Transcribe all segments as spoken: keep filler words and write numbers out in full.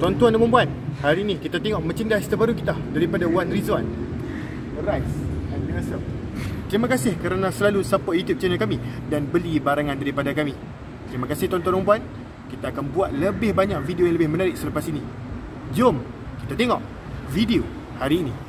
Tuan-tuan dan puan, hari ni kita tengok merchandise terbaru kita daripada Wan Rizwan, Rice and Nurse. Terima kasih kerana selalu support YouTube channel kami dan beli barangan daripada kami. Terima kasih tuan-tuan dan puan. Kita akan buat lebih banyak video yang lebih menarik selepas ini. Jom kita tengok video hari ini.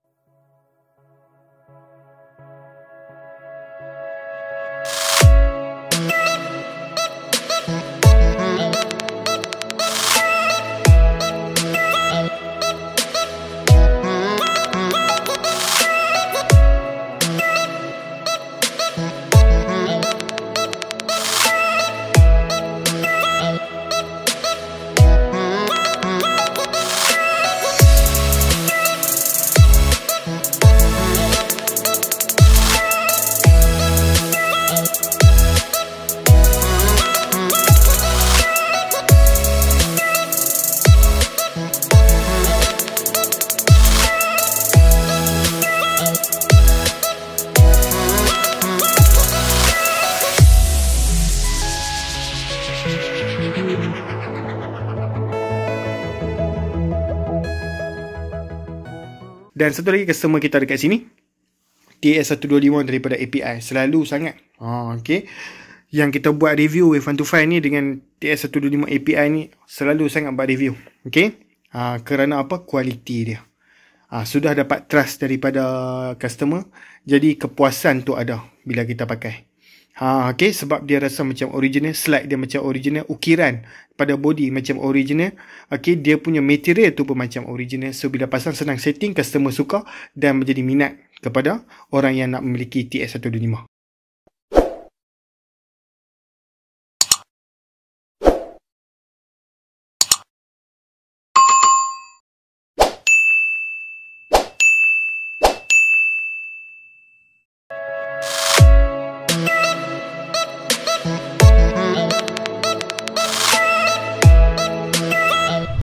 Dan satu lagi customer kita dekat sini, T S seratus dua puluh lima daripada A P I. Selalu sangat. Ha, okay. Yang kita buat review Wave one two five ni dengan T S seratus dua puluh lima A P I ni, selalu sangat buat review. Okay. Ha, kerana apa? Kualiti dia. Ha, sudah dapat trust daripada customer. Jadi kepuasan tu ada bila kita pakai. Ha, okay. Sebab dia rasa macam original. Slide dia macam original. Ukiran pada body macam original. Okay, dia punya material tu pun macam original. So bila pasang senang setting, customer suka dan menjadi minat kepada orang yang nak memiliki T S seratus dua puluh lima.